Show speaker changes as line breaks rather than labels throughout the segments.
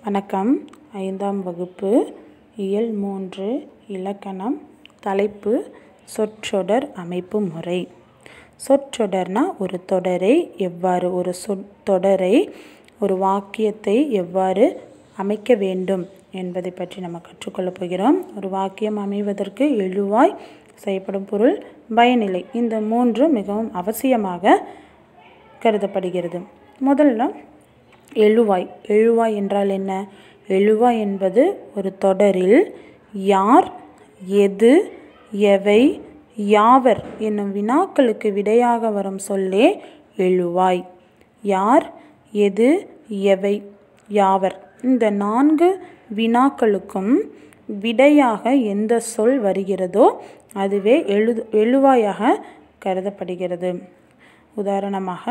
வணக்கம். 5ஆம் வகுப்பு இயல் 3 இலக்கணம். தலைப்பு சொற்றொடர் அமைப்பு முறை. சொற்றொடர்னா ஒரு தொடரை எவ்வாறு ஒரு தொடரை ஒரு வாக்கியத்தை எவ்வாறு அமைக்க வேண்டும் என்பதை பற்றி நம்ம கற்றுக்கொள்ளப் போகிறோம். ஒரு வாக்கியம் அமைவதற்கு எழுவாய், செய்யப்படும் பொருள், பயனிலை, இந்த மூன்று மிகவும் அவசியமாக கருதப்படுகிறது. முதல்ல எழுவாய். எழுவாய் என்றால் என்ன? எழுவாய் என்பது ஒரு தொடரில் யார், எது, எவை, யாவர் என்னும் வினாக்களுக்கு விடையாக வரும் சொல்லே எழுவாய். யார், எது, எவை, யாவர் இந்த 4 வினாக்களுக்கும் விடையாக எந்த சொல் வருகிறதோ அதுவே எழுவாயாக கருதப்படுகிறது. உதாரணமாக,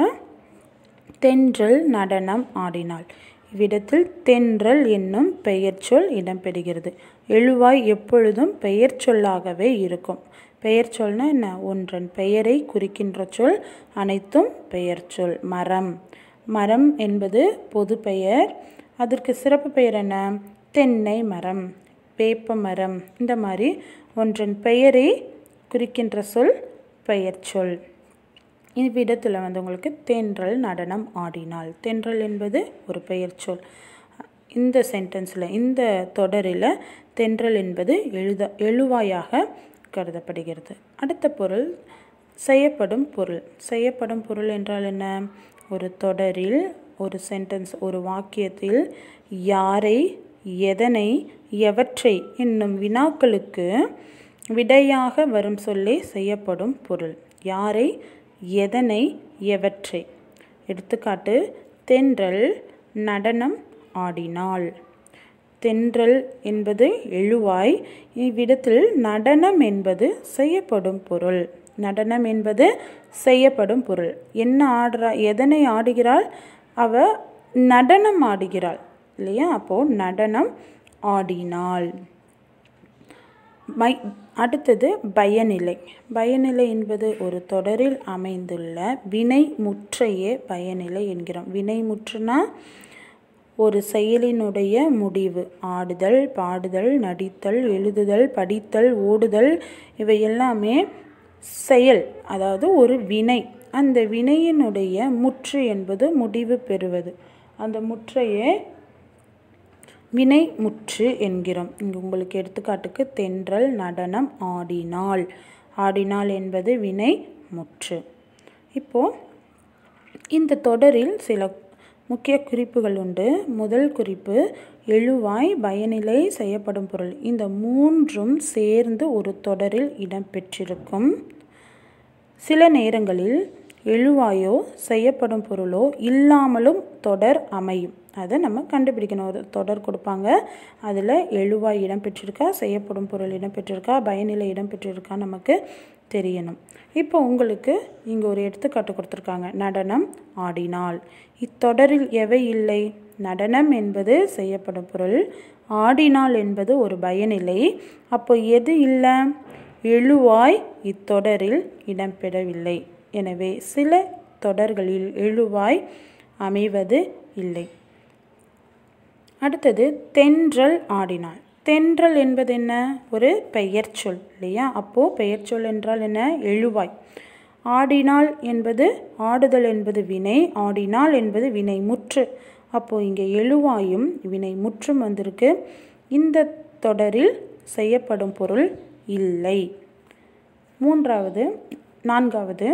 தென்றல் நடனம் ஆடினாள். இவ்விடத்தில் தென்றல் என்னும் பெயர் சொல் இடம்பெறுகிறது. எழுவாய் எப்பொழுதும் பெயர் சொல்லாகவே இருக்கும். பெயர் சொல்னா என்ன? ஒன்றன் பெயரை குறிக்கின்ற சொல் அனைத்தும் பெயர் சொல். மரம். மரம் என்பது பொது பெயர். அதற்கு சிறப்பு பெயர் என்ன? தென்னை மரம், வேப்ப மரம். இந்த மாதிரி ஒன்றன் பெயரை குறிக்கின்ற சொல் பெயர் சொல். இவ்விடத்தில் உங்களுக்கு தென்றல் நடனம் ஆடினாள். தென்றல் என்பது ஒரு பெயர் சொல். இந்த சென்டென்ஸில், இந்த தொடரில் தென்றல் என்பது எழுவாயாக கருதப்படுகிறது. அடுத்த பொருள் செய்யப்படும் பொருள். செய்யப்படும் பொருள் என்றால் என்ன? ஒரு தொடரில், ஒரு சென்டென்ஸ், ஒரு வாக்கியத்தில் யாரை, எதனை, எவற்றை என்னும் வினாக்களுக்கு விடையாக வரும் சொல்லே செய்யப்படும் பொருள். யாரை, எதனை, எவற்றை. எடுத்துக்காட்டு, தென்றல் நடனம் ஆடினாள். தென்றல் என்பது எழுவாய். இவ்விடத்தில் நடனம் என்பது செய்யப்படும் பொருள். நடனம் என்பது செய்யப்படும் பொருள். என்ன ஆடுறா? எதனை ஆடுகிறாள்? அவ நடனம் ஆடுகிறாள் இல்லையா? அப்போது நடனம் ஆடினாள். அடுத்தது பயனிலை. பயனிலை என்பது ஒரு தொடரில் அமைந்துள்ள வினை முற்றையே பயனிலை என்கிறோம். வினை முற்றுனா ஒரு செயலினுடைய முடிவு. ஆடுதல், பாடுதல், நடித்தல், எழுதுதல், படித்தல், ஓடுதல், இவை எல்லாமே செயல், அதாவது ஒரு வினை. அந்த வினையினுடைய முற்று என்பது முடிவு பெறுவது. அந்த முற்றையே வினை முற்று என்கிறோம். இங்கு உங்களுக்கு எடுத்துக்காட்டுக்கு தென்றல் நடனம் ஆடினாள். ஆடினாள் என்பது வினை முற்று. இப்போது இந்த தொடரில் சில முக்கிய குறிப்புகள் உண்டு. முதல் குறிப்பு, எழுவாய், பயனிலை, செய்யப்படும் பொருள் இந்த மூன்றும் சேர்ந்து ஒரு தொடரில் இடம்பெற்றிருக்கும். சில நேரங்களில் எழுவாயோ செய்யப்படும் பொருளோ இல்லாமலும் தொடர் அமையும். அதை நம்ம கண்டுபிடிக்கணும். ஒரு தொடர் கொடுப்பாங்க, அதில் எழுவாய் இடம்பெற்றிருக்கா, செய்யப்படும் பொருள் இடம்பெற்றிருக்கா, பயனிலை இடம்பெற்றிருக்கா நமக்கு தெரியணும். இப்போ உங்களுக்கு இங்கே ஒரு எடுத்துக்காட்டு கொடுத்துருக்காங்க. நடனம் ஆடினாள். இத்தொடரில் எவை இல்லை? நடனம் என்பது செய்யப்படும் பொருள், ஆடினாள் என்பது ஒரு பயனிலை. அப்போ எது இல்லை? எழுவாய் இத்தொடரில் இடம்பெறவில்லை. எனவே சில தொடர்களில் எழுவாய் அமைவது இல்லை. அடுத்தது, தென்றல் ஆடினாள். தென்றல் என்பது என்ன? ஒரு பெயர் சொல் இல்லையா? அப்போது பெயர் சொல் என்றால் என்ன? எழுவாய். ஆடினாள் என்பது, ஆடுதல் என்பது வினை, ஆடினாள் என்பது வினை முற்று. அப்போது இங்கே எழுவாயும் வினை முற்றும் வந்திருக்கு. இந்த தொடரில் செய்யப்படும் பொருள் இல்லை. நான்காவது,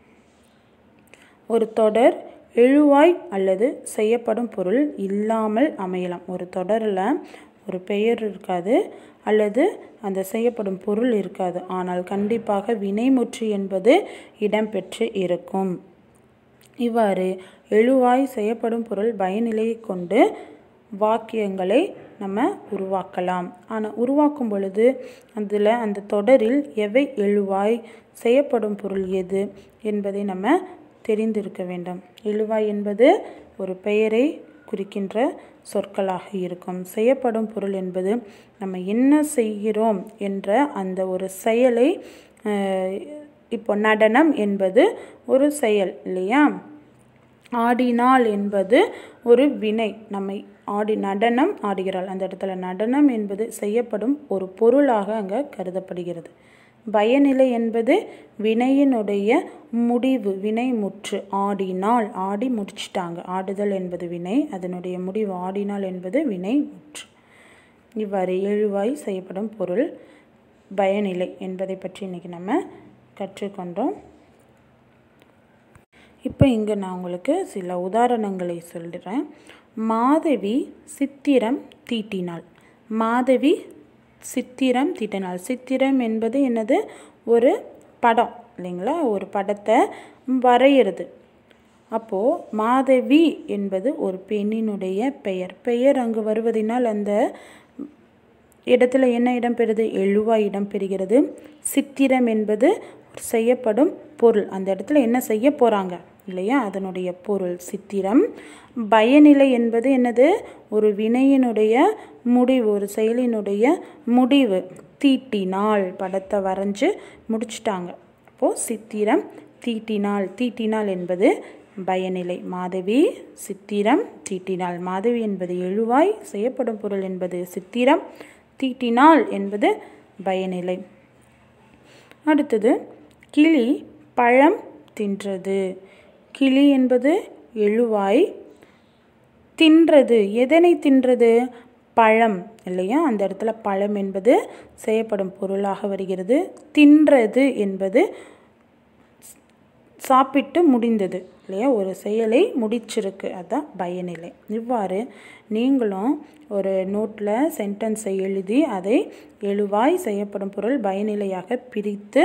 ஒரு தொடர் எழுவாய் அல்லது செய்யப்படும் பொருள் இல்லாமல் அமையலாம். ஒரு தொடரில் ஒரு பெயர் இருக்காது அல்லது அந்த செய்யப்படும் பொருள் இருக்காது. ஆனால் கண்டிப்பாக வினைமுற்று என்பது இடம்பெற்று இருக்கும். இவ்வாறு எழுவாய், செய்யப்படும் பொருள், பயனிலையை கொண்டு வாக்கியங்களை நம்ம உருவாக்கலாம். ஆனால் உருவாக்கும் பொழுது அதில் அந்த தொடரில் எவை எழுவாய், செய்யப்படும் பொருள் எது என்பதை நம்ம தெரிந்திருக்க வேண்டும். எழுவாய் என்பது ஒரு பெயரை குறிக்கின்ற சொற்களாக இருக்கும். செய்யப்படும் பொருள் என்பது நம்ம என்ன செய்கிறோம் என்ற அந்த ஒரு செயலை, இப்போ நடனம் என்பது ஒரு செயல் இல்லையா? ஆடினாள் என்பது ஒரு வினை. நம்மை நடனம் ஆடுகிறாள், அந்த இடத்துல நடனம் என்பது செய்யப்படும் ஒரு பொருளாக அங்கே கருதப்படுகிறது. பயனிலை என்பது வினையினுடைய முடிவு, வினை முற்று. ஆடினாள், ஆடி முடிச்சிட்டாங்க. ஆடுதல் என்பது வினை, அதனுடைய முடிவு. ஆடினாள் என்பது வினை முற்று. இவ்வாறு எழுவாய் செய்யப்படும் பொருள் பயனிலை என்பதை பற்றி இன்றைக்கி நம்ம கற்றுக்கொண்டோம். இப்போ இங்கே நான் உங்களுக்கு சில உதாரணங்களை சொல்கிறேன். மாதவி சித்திரம் தீட்டினாள். மாதவி சித்திரம் தீட்டினாள். சித்திரம் என்பது என்னது? ஒரு படம் இல்லைங்களா? ஒரு படத்தை வரைகிறது. அப்போது மாதவி என்பது ஒரு பெண்ணினுடைய பெயர். பெயர் அங்கு வருவதனால் அந்த இடத்துல என்ன இடம்பெறுது? எழுவாய் இடம்பெறுகிறது. சித்திரம் என்பது செய்யப்படும் பொருள். அந்த இடத்துல என்ன செய்ய போகிறாங்க இல்லையா, அதனுடைய பொருள் சித்திரம். பயனிலை என்பது என்னது? ஒரு வினையினுடைய முடிவு, ஒரு செயலினுடைய முடிவு. தீட்டினாள், படத்தை வரைஞ்சி முடிச்சிட்டாங்க. அப்போது சித்திரம் தீட்டினாள். தீட்டினாள் என்பது பயனிலை. மாதவி சித்திரம் தீட்டினாள். மாதவி என்பது எழுவாய், செய்யப்படும் பொருள் என்பது சித்திரம், தீட்டினாள் என்பது பயனிலை. அடுத்தது கிளி பழம் தின்றது. கிளி என்பது எழுவாய். தின்றது, எதனை தின்றது? பழம் இல்லையா? அந்த இடத்துல பழம் என்பது செய்யப்படும் பொருளாக வருகிறது. தின்றது என்பது சாப்பிட்டு முடிந்தது இல்லையா? ஒரு செயலை முடிச்சிருக்கு, அதுதான் பயனிலை. இவ்வாறு நீங்களும் ஒரு நோட்டில் சென்டென்ஸை எழுதி அதை எழுவாய், செய்யப்படும் பொருள், பயனிலையாக பிரித்து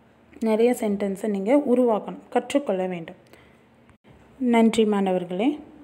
நிறைய சென்டென்ஸை நீங்கள் உருவாக்கணும், கற்றுக்கொள்ள வேண்டும். நன்றி மாணவர்களே.